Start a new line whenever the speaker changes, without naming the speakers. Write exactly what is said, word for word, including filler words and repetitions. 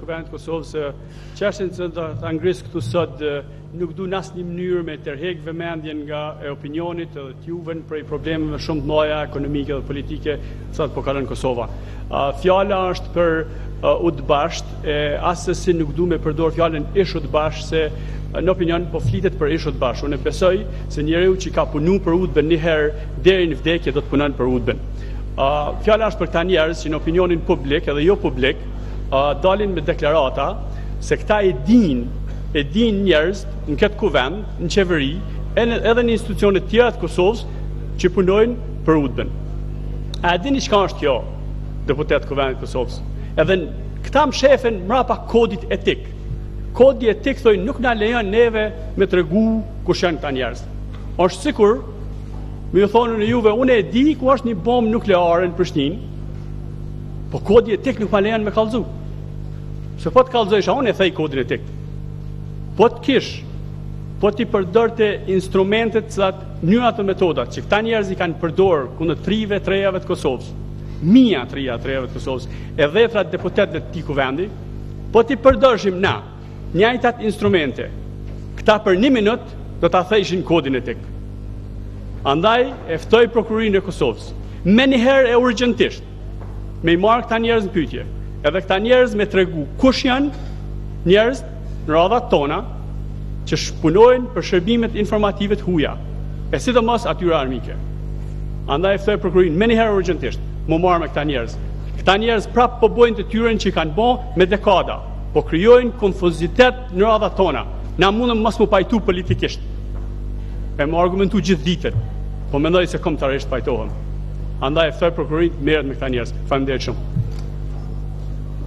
Kuvendit Kosovës, çështjen që do ta ngris këtu sot nuk du në asnjë mënyrë me tërheq vëmendjen nga e opinionit edhe t'juven për problemeve shumë të mëdha ekonomike dhe politike sa po kalon Kosova. Fjala është për u të bashkt, asesi nuk du me përdor fjalën ish u të bashkt se në opinion po flitet për ish u të bashkt. Unë besoj se njeriu që ka punu për udhben një herë deri në vdekje do të punon për udhben. Fjala është për këta njerëz që në opinionin publik edhe jo publik dalin me deklarata se këta e din, e din njerëz në këtë kuvend, në qeveri, edhe në institucionet tjera të Kosovës që punojnë për udhben. A e dini çka është kjo, deputet kuvendit Kosovës? Edhe këta më shefen mrapa kodit etik. Kodi etik thoi nuk na lejon neve me tregu kush janë këta njerëz. Është sikur me ju thonë në juve, unë e di ku është një bombë nukleare në Prishtinë, po kodi etik nuk ma lejon me kallëzu. Se po të kallëzojsha, unë e thej kodin etik. Po të kish, po t'i përdorte instrumentet cilat mënyrat dhe metodat që këta njerëz i kanë përdorur kundër trive trejave të Kosovës, mia trija trejave të Kosovës, e dhjetëra deputetëve të këtij kuvendi, po t'i përdorshim na njëjtat instrumente, këta për një minut do ta thejshin kodin etik. Andaj e ftoj prokurorinë e Kosovës, me njëherë e urgjentisht, me i marrë këta njerëz në pyetje, edhe këta njerëz me tregu kush janë njerëz në radhat tona që shpunojnë për shërbimet informative të huaja, e sidomos atyre armike. Andaj e ftoj prokurorinë me njëherë urgjentisht, mu marrë me këta njerëz. Këta njerëz prapë po bojnë të tyren që i kanë bo me dekada, po krijojnë konfuzitet në radhat tona. Na mundëm mos mu pajtu politikisht. E më argumentu gjithë ditën, po mendoj se kombëtarisht pajtohem. Andaj e ftoj prokurorinë merret me këta njerëz. Faleminderit shumë.